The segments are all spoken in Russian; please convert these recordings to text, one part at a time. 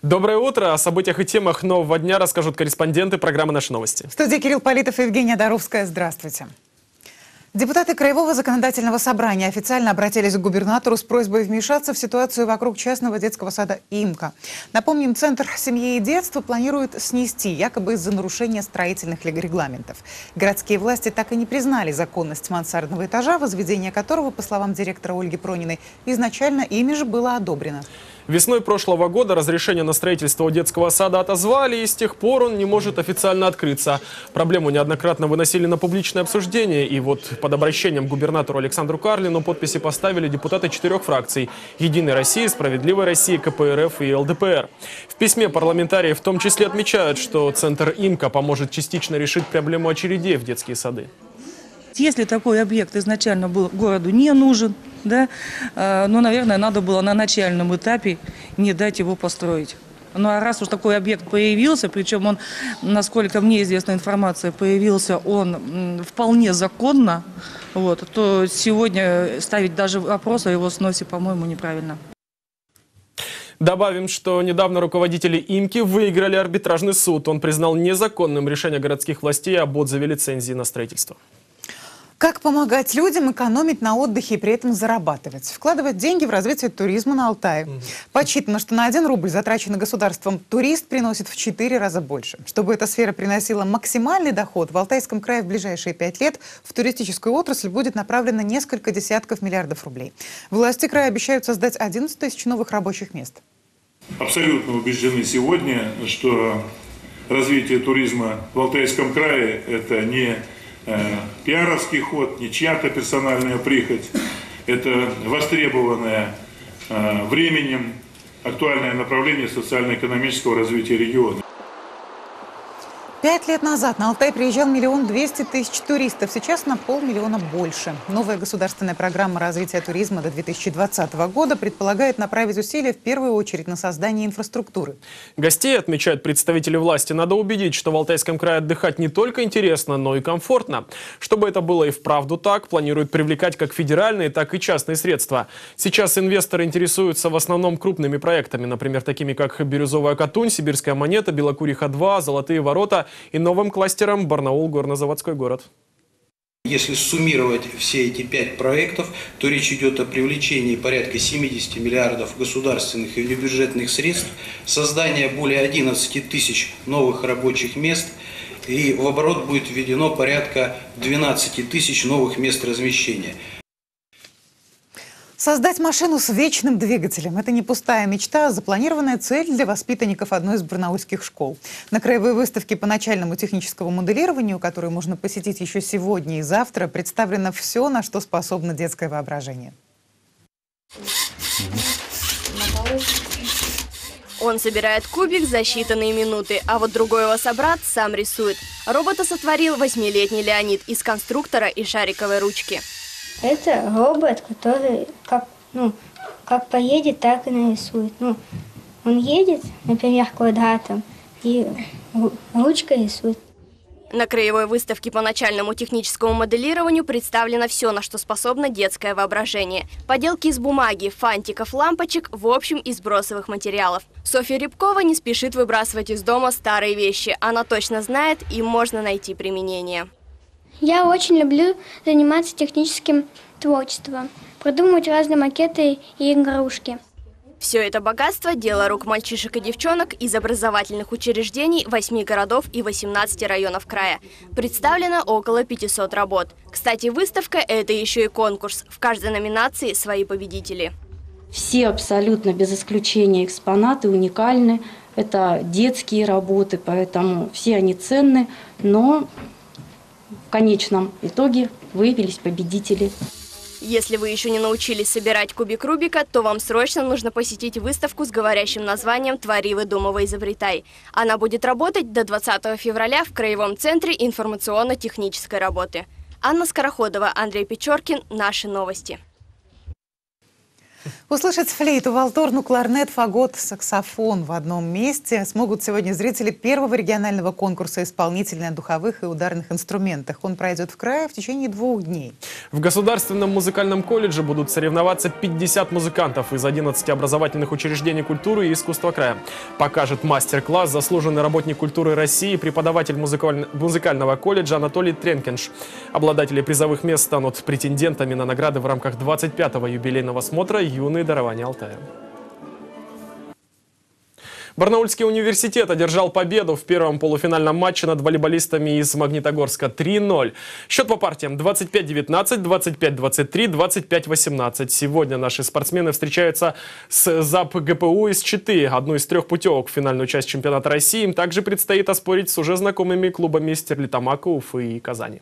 Доброе утро. О событиях и темах нового дня расскажут корреспонденты программы «Наши новости». В студии Кирилл Политов и Евгения Доровская. Здравствуйте. Депутаты Краевого законодательного собрания официально обратились к губернатору с просьбой вмешаться в ситуацию вокруг частного детского сада «Имка». Напомним, Центр семьи и детства планирует снести, якобы из-за нарушения строительных регламентов. Городские власти так и не признали законность мансардного этажа, возведение которого, по словам директора Ольги Прониной, изначально ими же было одобрено. Весной прошлого года разрешение на строительство у детского сада отозвали, и с тех пор он не может официально открыться. Проблему неоднократно выносили на публичное обсуждение, и вот под обращением к губернатору Александру Карлину подписи поставили депутаты 4 фракций – «Единой России», «Справедливой России», КПРФ и ЛДПР. В письме парламентарии в том числе отмечают, что Центр «Имка» поможет частично решить проблему очередей в детские сады. Если такой объект изначально был городу не нужен, да, но, наверное, надо было на начальном этапе не дать его построить. Ну а раз уж такой объект появился, причем он, насколько мне известна информация, появился он вполне законно, вот, то сегодня ставить даже вопрос о его сносе, по-моему, неправильно. Добавим, что недавно руководители «Имки» выиграли арбитражный суд. Он признал незаконным решение городских властей об отзыве лицензии на строительство. Как помогать людям экономить на отдыхе и при этом зарабатывать? Вкладывать деньги в развитие туризма на Алтае. Подсчитано, что на 1 рубль, затраченный государством, турист приносит в 4 раза больше. Чтобы эта сфера приносила максимальный доход, в Алтайском крае в ближайшие 5 лет в туристическую отрасль будет направлено несколько десятков миллиардов рублей. Власти края обещают создать 11 тысяч новых рабочих мест. Абсолютно убеждены сегодня, что развитие туризма в Алтайском крае – это не пиаровский ход, не чья-то персональная прихоть. Это востребованное временем актуальное направление социально-экономического развития региона. 5 лет назад на Алтай приезжал 1 200 000 туристов, сейчас на 500 000 больше. Новая государственная программа развития туризма до 2020 года предполагает направить усилия в первую очередь на создание инфраструктуры. Гостей, отмечают представители власти, надо убедить, что в Алтайском крае отдыхать не только интересно, но и комфортно. Чтобы это было и вправду так, планируют привлекать как федеральные, так и частные средства. Сейчас инвесторы интересуются в основном крупными проектами, например, такими как Бирюзовая Катунь, Сибирская монета, Белокуриха-2, Золотые ворота и новым кластером Барнаул горнозаводской город. Если суммировать все эти 5 проектов, то речь идет о привлечении порядка 70 миллиардов государственных и внебюджетных средств, создании более 11 тысяч новых рабочих мест, и в оборот будет введено порядка 12 тысяч новых мест размещения. Создать машину с вечным двигателем – это не пустая мечта, а запланированная цель для воспитанников одной из барнаульских школ. На краевой выставке по начальному техническому моделированию, которую можно посетить еще сегодня и завтра, представлено все, на что способно детское воображение. Он собирает кубик за считанные минуты, а вот другой его собрат сам рисует. Робота сотворил 8-летний Леонид из конструктора и шариковой ручки. Это робот, который как поедет, так и нарисует. Он едет, например, квадратом, и ручкой рисует. На краевой выставке по начальному техническому моделированию представлено все, на что способно детское воображение. Поделки из бумаги, фантиков, лампочек, в общем, из бросовых материалов. Софья Рябкова не спешит выбрасывать из дома старые вещи. Она точно знает, им можно найти применение. Я очень люблю заниматься техническим творчеством, придумывать разные макеты и игрушки. Все это богатство – дело рук мальчишек и девчонок из образовательных учреждений 8 городов и 18 районов края. Представлено около 500 работ. Кстати, выставка – это еще и конкурс. В каждой номинации свои победители. Все абсолютно без исключения экспонаты уникальны. Это детские работы, поэтому все они ценны, но в конечном итоге выявились победители. Если вы еще не научились собирать кубик Рубика, то вам срочно нужно посетить выставку с говорящим названием «Твори, выдумывай, изобретай». Она будет работать до 20 февраля в Краевом центре информационно-технической работы. Анна Скороходова, Андрей Печоркин. Наши новости. Услышать флейту, валторну, кларнет, фагот, саксофон в одном месте смогут сегодня зрители первого регионального конкурса исполнителей на духовых и ударных инструментах. Он пройдет в крае в течение 2 дней. В Государственном музыкальном колледже будут соревноваться 50 музыкантов из 11 образовательных учреждений культуры и искусства края. Покажет мастер-класс заслуженный работник культуры России, преподаватель музыкального колледжа Анатолий Тренкинш. Обладатели призовых мест станут претендентами на награды в рамках 25-го юбилейного смотра «Юные дарования Алтая». Барнаульский университет одержал победу в первом полуфинальном матче над волейболистами из Магнитогорска 3-0. Счет по партиям 25-19, 25-23, 25-18. Сегодня наши спортсмены встречаются с ЗАП ГПУ из Читы, одну из 3 путевок в финальную часть чемпионата России. Им также предстоит оспорить с уже знакомыми клубами Стерлитамака, Уфы и Казани.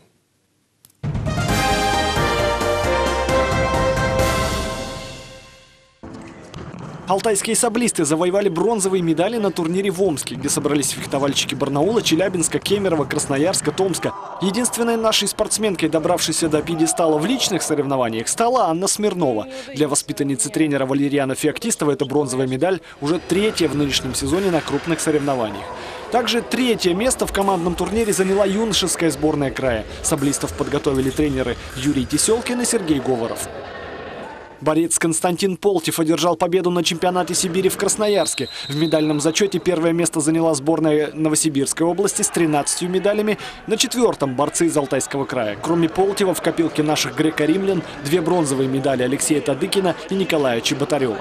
Алтайские саблисты завоевали бронзовые медали на турнире в Омске, где собрались фехтовальщики Барнаула, Челябинска, Кемерово, Красноярска, Томска. Единственной нашей спортсменкой, добравшейся до пьедестала в личных соревнованиях, стала Анна Смирнова. Для воспитанницы тренера Валериана Феоктистова эта бронзовая медаль уже 3-я в нынешнем сезоне на крупных соревнованиях. Также 3-е место в командном турнире заняла юношеская сборная края. Саблистов подготовили тренеры Юрий Теселкин и Сергей Говоров. Борец Константин Полтев одержал победу на чемпионате Сибири в Красноярске. В медальном зачете 1-е место заняла сборная Новосибирской области с 13 медалями. На 4-м борцы из Алтайского края. Кроме Полтева в копилке наших греко-римлян 2 бронзовые медали Алексея Тадыкина и Николая Чеботарева.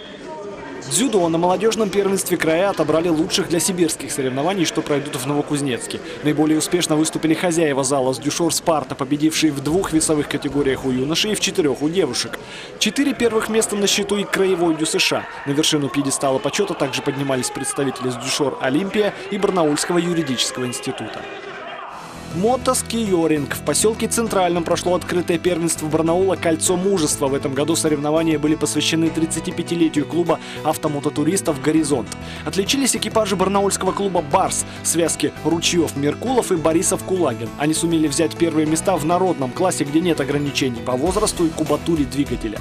Дзюдо на молодежном первенстве края отобрали лучших для сибирских соревнований, что пройдут в Новокузнецке. Наиболее успешно выступили хозяева зала «Сдюшор Спарта», победившие в 2 весовых категориях у юношей и в 4 у девушек. 4 первых места на счету и краевой ДЮСШ. На вершину пьедестала почета также поднимались представители «Сдюшор Олимпия» и Барнаульского юридического института. Мотоскиоринг. В поселке Центральном прошло открытое первенство Барнаула «Кольцо мужества». В этом году соревнования были посвящены 35-летию клуба автомототуристов «Горизонт». Отличились экипажи барнаульского клуба «Барс», связки Ручьев-Меркулов и Борисов-Кулагин. Они сумели взять 1-е места в народном классе, где нет ограничений по возрасту и кубатуре двигателя.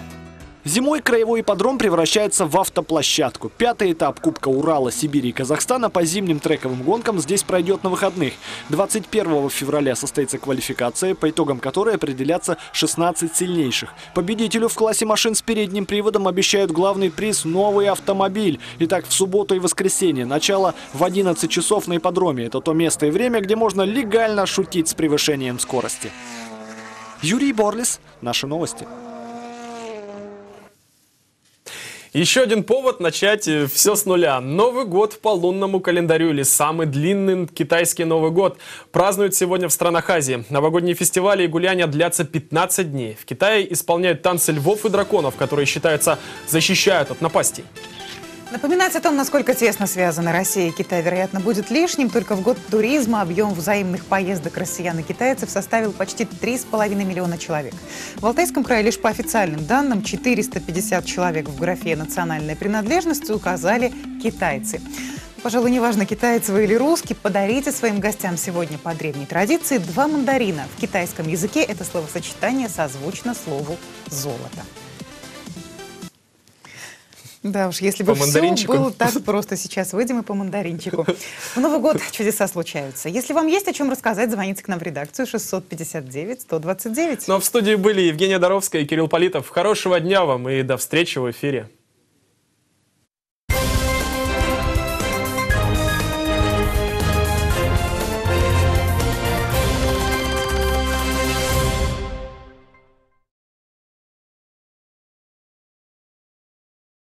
Зимой краевой ипподром превращается в автоплощадку. 5-й этап Кубка Урала, Сибири и Казахстана по зимним трековым гонкам здесь пройдет на выходных. 21 февраля состоится квалификация, по итогам которой определятся 16 сильнейших. Победителю в классе машин с передним приводом обещают главный приз – новый автомобиль. Итак, в субботу и воскресенье. Начало в 11 часов на ипподроме. Это то место и время, где можно легально шутить с превышением скорости. Юрий Борлис. Наши новости. Еще один повод начать все с нуля. Новый год по лунному календарю, или самый длинный китайский Новый год, празднуют сегодня в странах Азии. Новогодние фестивали и гуляния длятся 15 дней. В Китае исполняют танцы львов и драконов, которые, считаются, защищают от напастей. Напоминать о том, насколько тесно связаны Россия и Китай, вероятно, будет лишним. Только в год туризма объем взаимных поездок россиян и китайцев составил почти 3,5 миллиона человек. В Алтайском крае лишь по официальным данным 450 человек в графе «Национальная принадлежность» указали китайцы. Пожалуй, неважно, китаец вы или русский, подарите своим гостям сегодня по древней традиции 2 мандарина. В китайском языке это словосочетание созвучно слову «золото». Да уж, если бы все было так просто. Сейчас выйдем и по мандаринчику. В Новый год чудеса случаются. Если вам есть о чем рассказать, звоните к нам в редакцию 659-129. Ну а в студии были Евгения Доровская и Кирилл Политов. Хорошего дня вам и до встречи в эфире.